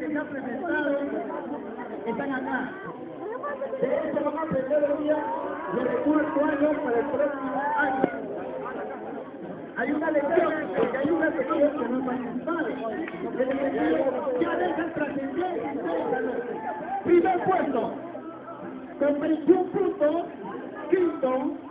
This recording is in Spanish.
que se han presentado están acá. De eso van a aprender el día de recuerdo años para el próximo año. Hay una lección, porque hay una lección que no han participado. Ya dejan trascender. Primer puesto, con 21 puntos, quinto.